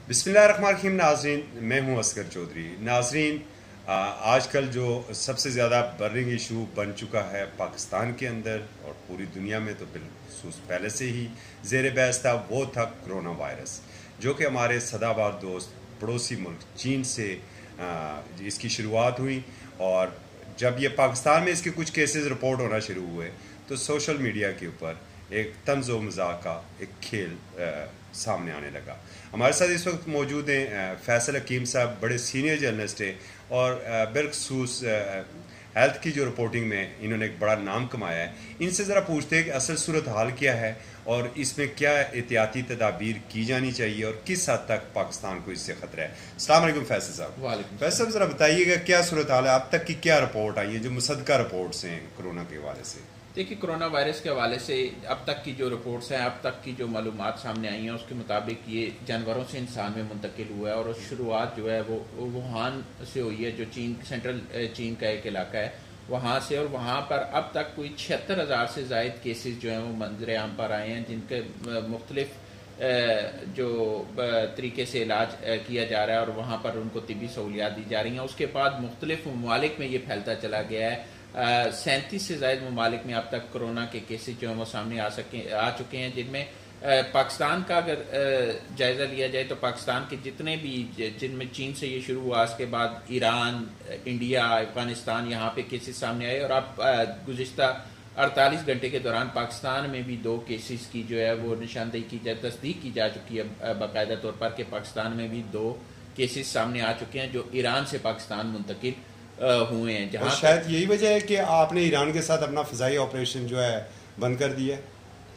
بسم اللہ الرحمن الرحیم. ناظرین، میں ہوں اصغر چودھری. ناظرین، آج کل جو سب سے زیادہ برننگ ایشو بن چکا ہے پاکستان کے اندر اور پوری دنیا میں، تو بالخصوص پہلے سے ہی زیر بحث تھا، وہ تھا کرونا وائرس، جو کہ ہمارے سدا بار دوست پڑوسی ملک چین سے اس کی شروعات ہوئی. اور جب یہ پاکستان میں اس کے کچھ کیسز رپورٹ ہونا شروع ہوئے تو سوشل میڈیا کے اوپر ایک طنز و مزاح کا ایک کھیل سامنے آنے لگا. ہمارے ساتھ اس وقت موجود ہیں فیصل حکیم صاحب، بڑے سینئر جرنلسٹ ہیں اور بالخصوص ہیلتھ کی جو رپورٹنگ میں انہوں نے ایک بڑا نام کمایا ہے. ان سے ذرا پوچھتے ہیں کہ اصل صورتحال کیا ہے اور اس میں کیا احتیاطی تدابیر کی جانی چاہیے اور کس حد تک پاکستان کو اس سے خطرہ ہے. السلام علیکم فیصل صاحب. وعلیکم. فیصل صاحب ذرا بتائیے گا کیا صورتحال ہے، اب تک کی کیا رپورٹ آئی ہے جو مصدقہ رپورٹس ہیں کرونا کے حوالے سے؟ دیکھیے، کرونا وائرس کے حوالے سے اب تک کی جو رپورٹس ہیں، اب تک کی جو معلومات سامنے آئی ہیں، اس کے مطابق یہ جانوروں سے انسان میں منتقل ہوا ہے اور شروعات جو ہے وہ ووہان سے ہوئی ہے، جو چین سینٹرل چین کا ایک علاقہ ہے وہاں سے. اور وہاں پر اب تک کوئی 76,000 سے زائد کیسز جو ہیں وہ منظر عام پر آئے ہیں، جن کے مختلف جو طریقے سے علاج کیا جا رہا ہے اور وہاں پر ان کو طبی سہولیات دی جا رہی ہیں. اس کے بعد مختلف ممالک میں یہ پھیلتا چلا گیا ہے. 37 سے زائد ممالک میں اب تک کرونا کے کیسز جو ہیں وہ سامنے آ چکے ہیں، جن میں پاکستان کا اگر جائزہ لیا جائے تو پاکستان کے جتنے بھی، جن میں چین سے یہ شروع ہوا، اس کے بعد ایران، انڈیا، افغانستان، یہاں پہ کیسز سامنے آئے. اور اب گزشتہ 48 گھنٹے کے دوران پاکستان میں بھی 2 کیسز کی جو ہے وہ نشاندہی کی جائے، تصدیق کی جا چکی ہے باقاعدہ طور پر کہ پاکستان میں بھی 2 کیسز سامنے آ چکے ہیں جو ایران سے پاکستان منتقل ہوئے ہیں. جہاں شاید یہی وجہ ہے کہ آپ نے ایران کے ساتھ اپنا فضائی آپریشن جو ہے بند کر دیا ہے.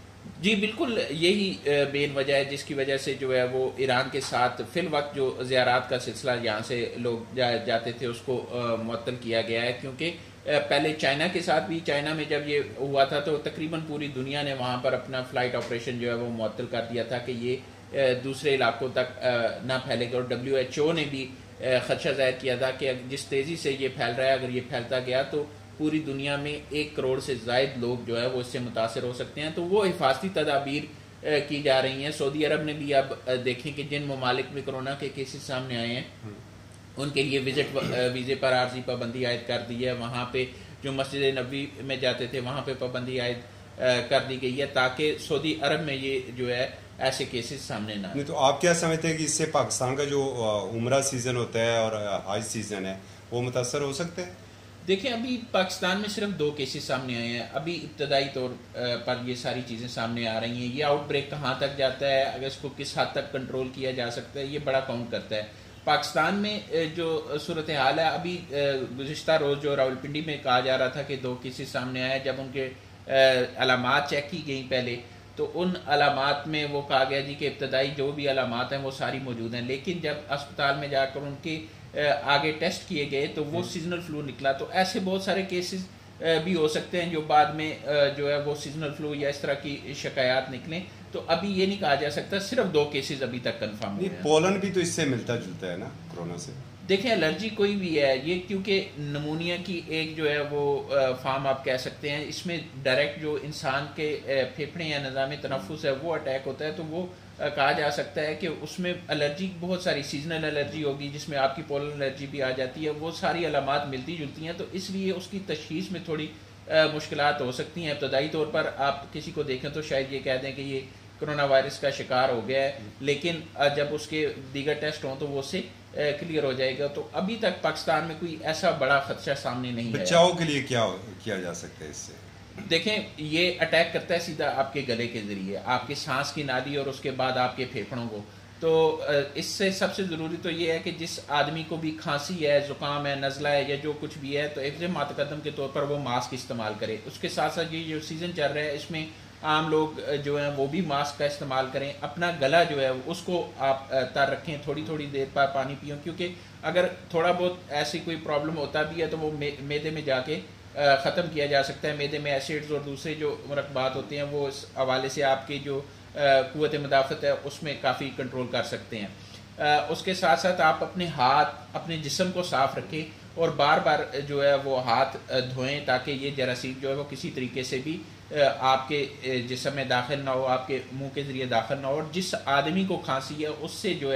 جی بالکل، یہی مین وجہ ہے جس کی وجہ سے جو ہے وہ ایران کے ساتھ فی الوقت جو زیارات کا سلسلہ یہاں سے لوگ جاتے تھے اس کو معطل کیا گیا ہے. کیونکہ پہلے چائنا کے ساتھ بھی، چائنا میں جب یہ ہوا تھا تو تقریباً پوری دنیا نے وہاں پر اپنا فلائٹ آپریشن جو ہے وہ معطل کر دیا تھا کہ یہ دوسرے علاقوں تک نہ پھیلے گا. اور WHO نے بھی خدشہ ظاہر کیا تھا کہ جس تیزی سے یہ پھیل رہا ہے، اگر یہ پھیلتا گیا تو پوری دنیا میں 1 کروڑ سے زائد لوگ جو ہے وہ اس سے متاثر ہو سکتے ہیں. تو وہ حفاظتی تدابیر کی جا رہی ہیں. سعودی عرب نے بھی اب دیکھیں کہ جن ممالک میں کرونا کے کیسز سامنے آئے ہیں ان کے لیے ویزے پر عارضی پابندی عائد کر دی ہے. وہاں پہ جو مسجد نبوی میں جاتے تھے وہاں پہ پابندی عائد کر دی گئی ہے تاکہ سعودی عرب میں یہ جو ہے ایسے کیسز سامنے نہ آئیں. تو آپ کیا سمجھتے ہیں کہ اس سے پاکستان کا جو عمرہ سیزن ہوتا ہے اور حج سیزن ہے وہ متاثر ہو سکتے ہیں؟ دیکھیں، ابھی پاکستان میں صرف 2 کیسز سامنے آئے ہیں. ابھی ابتدائی طور پر یہ ساری چیزیں سامنے آ رہی ہیں. یہ آؤٹ بریک کہاں تک جاتا ہے، اگر اس کو کس حد تک کنٹرول کیا جا سکتا ہے، یہ بڑا کاؤنٹ کرتا ہے. پاکستان میں جو صورتحال ہے، ابھی گزشتہ روز جو راولپنڈی میں کہا جا رہا تھا کہ 2 کیسز سامنے آئے، جب ان کے علامات چیک کی گئیں پہلے تو ان علامات میں وہ کہا گیا جی کہ ابتدائی جو بھی علامات ہیں وہ ساری موجود ہیں. لیکن جب اسپتال میں جا کر ان کے آگے ٹیسٹ کیے گئے تو وہ سیزنل فلو نکلا. تو ایسے بہت سارے کیسز بھی ہو سکتے ہیں جو بعد میں جو ہے وہ سیزنل فلو یا اس طرح کی شکایات نکلیں. تو ابھی یہ نہیں کہا جا سکتا، صرف 2 کیسز ابھی تک کنفرم ہوئے ہیں. پولن بھی تو اس سے ملتا جلتا ہے نا کرونا سے. دیکھیں، الرجی کوئی بھی ہے، یہ کیونکہ نمونیا کی ایک جو ہے وہ فارم آپ کہہ سکتے ہیں، اس میں ڈائریکٹ جو انسان کے پھیپھڑے یا نظام تنفس ہے وہ اٹیک ہوتا ہے. تو وہ کہا جا سکتا ہے کہ اس میں الرجی بہت ساری سیزنل الرجی ہوگی جس میں آپ کی پولن الرجی بھی آ جاتی ہے. وہ ساری علامات ملتی جلتی ہیں، تو اس لیے اس کی تشخیص میں تھوڑی مشکلات ہو سکتی ہیں. ابتدائی طور پر آپ کسی کو دیکھیں تو شاید یہ کہہ دیں کہ یہ کرونا وائرس کا شکار ہو گیا ہے، لیکن جب اس کے دیگر ٹیسٹ ہوں تو وہ اس سے کلیئر ہو جائے گا. تو ابھی تک پاکستان میں کوئی ایسا بڑا خدشہ سامنے نہیں ہے. بچاؤ کے لیے کیا کیا جا سکتا ہے اس سے؟ دیکھیں، یہ اٹیک کرتا ہے سیدھا آپ کے گلے کے ذریعے، آپ کے سانس کی نالی اور اس کے بعد آپ کے پھیپھڑوں کو. تو اس سے سب سے ضروری تو یہ ہے کہ جس آدمی کو بھی کھانسی ہے، زکام ہے، نزلہ ہے یا جو کچھ بھی ہے تو حفظ متقدم کے طور پر وہ ماسک استعمال کرے. اس کے ساتھ ساتھ یہ جو سیزن چل رہا ہے اس میں عام لوگ جو ہیں وہ بھی ماسک کا استعمال کریں. اپنا گلا جو ہے اس کو آپ تر رکھیں، تھوڑی تھوڑی دیر پر پانی پیوں، کیونکہ اگر تھوڑا بہت ایسی کوئی پرابلم ہوتا بھی ہے تو وہ معدے میں جا کے ختم کیا جا سکتا ہے. معدے میں ایسڈز اور دوسرے جو مرکبات ہوتے ہیں وہ اس حوالے سے آپ کی جو قوت مدافعت ہے اس میں کافی کنٹرول کر سکتے ہیں. اس کے ساتھ ساتھ آپ اپنے ہاتھ، اپنے جسم کو صاف رکھیں اور بار بار جو ہے وہ ہاتھ دھوئیں تاکہ یہ جراثیم جو ہے وہ کسی طریقے سے بھی آپ کے جسم میں داخل نہ ہو، آپ کے منہ کے ذریعے داخل نہ ہو. اور جس آدمی کو کھانسی ہے اس سے جو ہے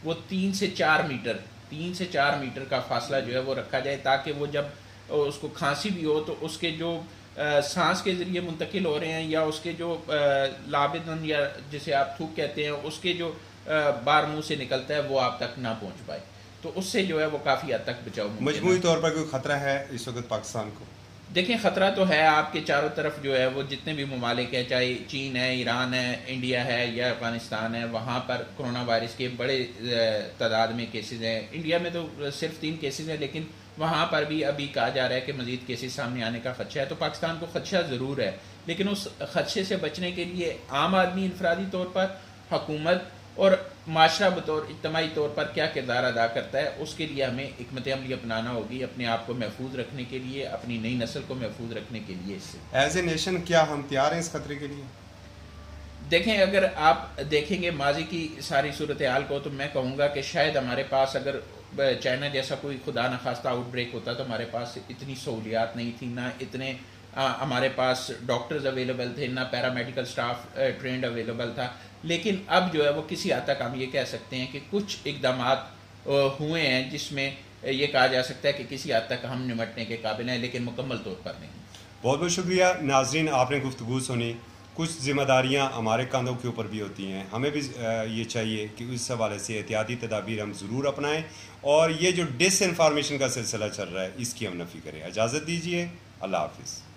وہ 3 سے 4 میٹر کا فاصلہ جو ہے وہ رکھا جائے، تاکہ وہ جب اس کو کھانسی بھی ہو تو اس کے جو سانس کے ذریعے منتقل ہو رہے ہیں یا اس کے جو لابدن یا جسے آپ تھوک کہتے ہیں اس کے جو بار منہ سے نکلتا ہے وہ آپ تک نہ پہنچ پائے، تو اس سے جو ہے وہ کافی حد تک بچاؤ ممکن ہے۔ مجموعی طور پر کوئی خطرہ ہے اس وقت پاکستان کو؟ دیکھیں خطرہ تو ہے، آپ کے چاروں طرف جو ہے وہ جتنے بھی ممالک ہیں، چاہے چین ہے، ایران ہے، انڈیا ہے یا افغانستان ہے، وہاں پر کرونا وائرس کے بڑے تعداد میں کیسز ہیں۔ انڈیا میں تو صرف 3 کیسز ہیں، لیکن وہاں پر بھی ابھی کہا جا رہا ہے کہ مزید کیسز سامنے آنے کا خدشہ ہے، تو پاکستان کو خدشہ ضرور ہے، لیکن اس خدشے سے بچنے کے لیے عام آدمی انفرادی طور پر، حکومت اور معاشرہ بطور اجتماعی طور پر کیا کردار ادا کرتا ہے، اس کے لیے ہمیں حکمت عملی اپنانا ہوگی، اپنے آپ کو محفوظ رکھنے کے لیے، اپنی نئی نسل کو محفوظ رکھنے کے لیے۔ اس سے ایز اے نیشن کیا ہم تیار ہیں اس خطرے کے لیے؟ دیکھیں، اگر آپ دیکھیں گے ماضی کی ساری صورتحال کو تو میں کہوں گا کہ شاید ہمارے پاس اگر چائنا جیسا کوئی خدا نخواستہ آؤٹ بریک ہوتا تو ہمارے پاس اتنی سہولیات نہیں تھی، نہ اتنے ہمارے پاس ڈاکٹرز اویلیبل تھے، نہ پیرامیڈیکل سٹاف ٹرینڈ اویلیبل تھا، لیکن اب جو ہے وہ کسی حد تک ہم یہ کہہ سکتے ہیں کہ کچھ اقدامات ہوئے ہیں جس میں یہ کہا جا سکتا ہے کہ کسی حد تک ہم نمٹنے کے قابل ہیں، لیکن مکمل طور پر نہیں۔ بہت بہت شکریہ ناظرین، آپ نے گفتگو سنی۔ کچھ ذمہ داریاں ہمارے کاندھوں کے اوپر بھی ہوتی ہیں، ہمیں بھی یہ چاہیے کہ اس حوالے سے احتیاطی تدابیر ہم ضرور اپنائیں، اور یہ جو ڈس انفارمیشن کا سلسلہ چل رہا ہے اس کی ہم نفی کریں۔ اجازت دیجیے، اللہ حافظ۔